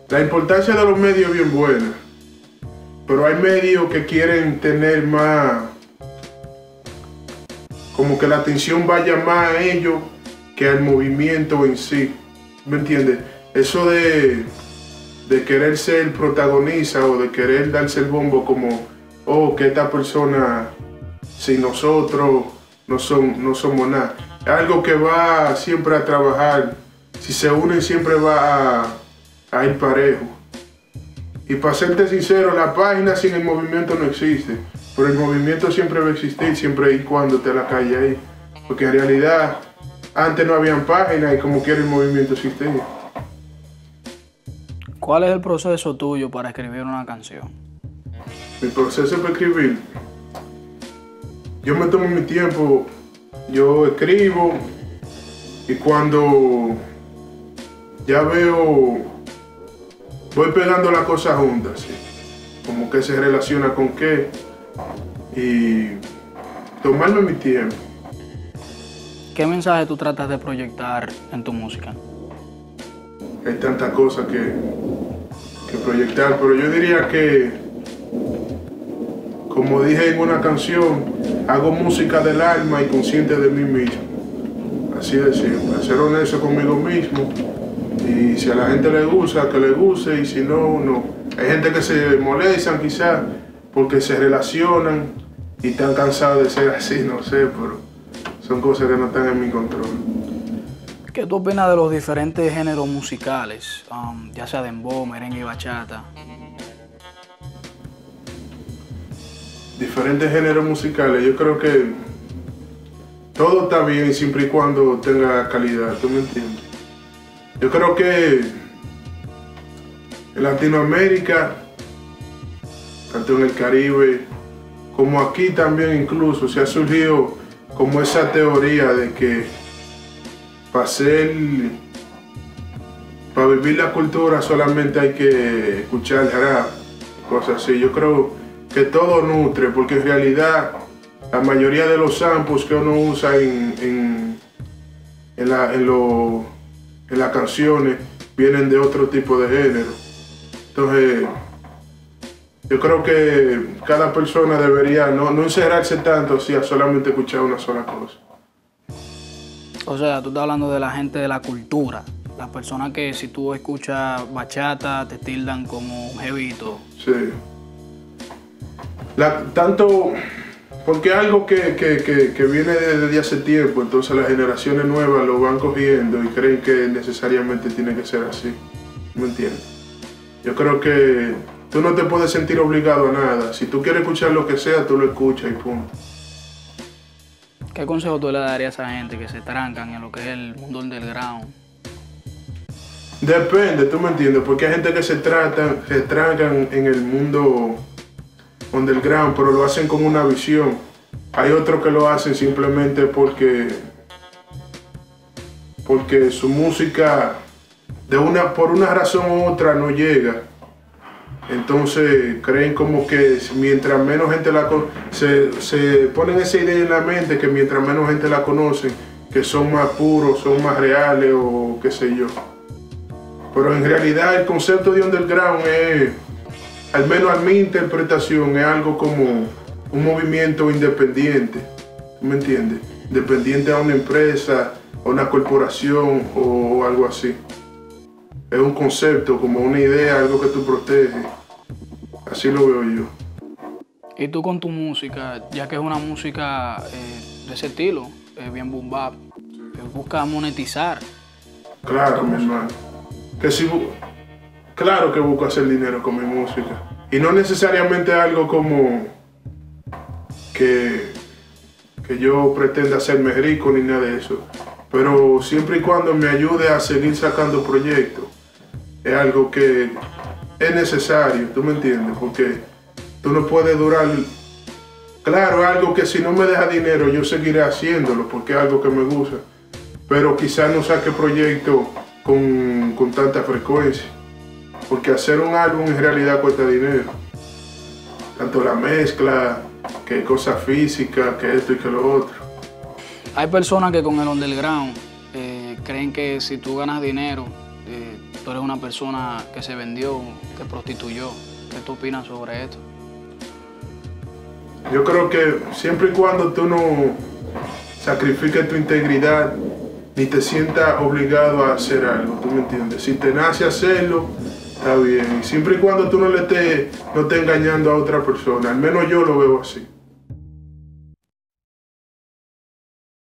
La importancia de los medios es bien buena, pero hay medios que quieren tener más, como que la atención vaya más a ellos que al movimiento en sí. ¿Me entiendes? Eso de querer ser protagonista o de querer darse el bombo como, oh, que esta persona sin nosotros no somos nada. Es algo que va siempre a trabajar. Si se unen siempre va a ir parejo. Y para serte sincero, la página sin el movimiento no existe. Pero el movimiento siempre va a existir, siempre y cuando te la calle ahí. Porque en realidad, antes no habían páginas y como quiera el movimiento existía. ¿Cuál es el proceso tuyo para escribir una canción? Mi proceso para escribir, yo me tomo mi tiempo, yo escribo y cuando ya veo, voy pegando las cosas juntas, ¿sí? Como que se relaciona con qué y tomarme mi tiempo. ¿Qué mensaje tú tratas de proyectar en tu música? Hay tantas cosas que proyectar, pero yo diría que, como dije en una canción, hago música del alma y consciente de mí mismo. Así de simple, ser honesto conmigo mismo. Y si a la gente le gusta, que le guste, y si no, no. Hay gente que se molestan quizás porque se relacionan y están cansados de ser así, no sé, pero son cosas que no están en mi control. ¿Qué tú opinas de los diferentes géneros musicales, ya sea dembow, merengue y bachata? Diferentes géneros musicales, yo creo que todo está bien siempre y cuando tenga calidad, ¿tú me entiendes? Yo creo que en Latinoamérica, tanto en el Caribe, como aquí también incluso, se ha surgido como esa teoría de que para vivir la cultura solamente hay que escuchar rap, cosas así. Yo creo que todo nutre, porque en realidad la mayoría de los samples que uno usa en las canciones vienen de otro tipo de género. Entonces, yo creo que cada persona debería no encerrarse tanto así a solamente escuchar una sola cosa. O sea, tú estás hablando de la gente de la cultura. Las personas que si tú escuchas bachata te tildan como un jevito. Sí. Tanto porque es algo que viene desde hace tiempo, entonces las generaciones nuevas lo van cogiendo y creen que necesariamente tiene que ser así. ¿Me entiendes? Yo creo que tú no te puedes sentir obligado a nada. Si tú quieres escuchar lo que sea, tú lo escuchas y punto. ¿Qué consejo tú le darías a esa gente que se trancan en lo que es el mundo underground? Depende, tú me entiendes, porque hay gente que se trancan en el mundo underground, pero lo hacen con una visión. Hay otros que lo hacen simplemente porque su música por una razón u otra no llega. Entonces creen como que mientras menos gente se ponen esa idea en la mente que mientras menos gente la conoce, que son más puros, son más reales o qué sé yo. Pero en realidad el concepto de underground es, al menos a mi interpretación, es algo como un movimiento independiente, ¿me entiendes? Independiente a una empresa, a una corporación o algo así. Es un concepto, como una idea, algo que tú proteges. Así lo veo yo. Y tú con tu música, ya que es una música de ese estilo, bien boom bap, buscas monetizar. Claro, mi hermano. Claro que busco hacer dinero con mi música. Y no necesariamente algo como que yo pretenda hacerme rico ni nada de eso. Pero siempre y cuando me ayude a seguir sacando proyectos, es algo que es necesario, ¿tú me entiendes? Porque tú no puedes durar. Claro, es algo que si no me deja dinero yo seguiré haciéndolo porque es algo que me gusta. Pero quizás no saque proyectos con tanta frecuencia. Porque hacer un álbum en realidad cuesta dinero. Tanto la mezcla, que cosas físicas, que esto y que lo otro. Hay personas que con el underground creen que si tú ganas dinero tú eres una persona que se vendió, que prostituyó. ¿Qué tú opinas sobre esto? Yo creo que siempre y cuando tú no sacrifiques tu integridad ni te sientas obligado a hacer algo, ¿tú me entiendes? Si te nace hacerlo, está bien. Y siempre y cuando tú no estés engañando a otra persona, al menos yo lo veo así.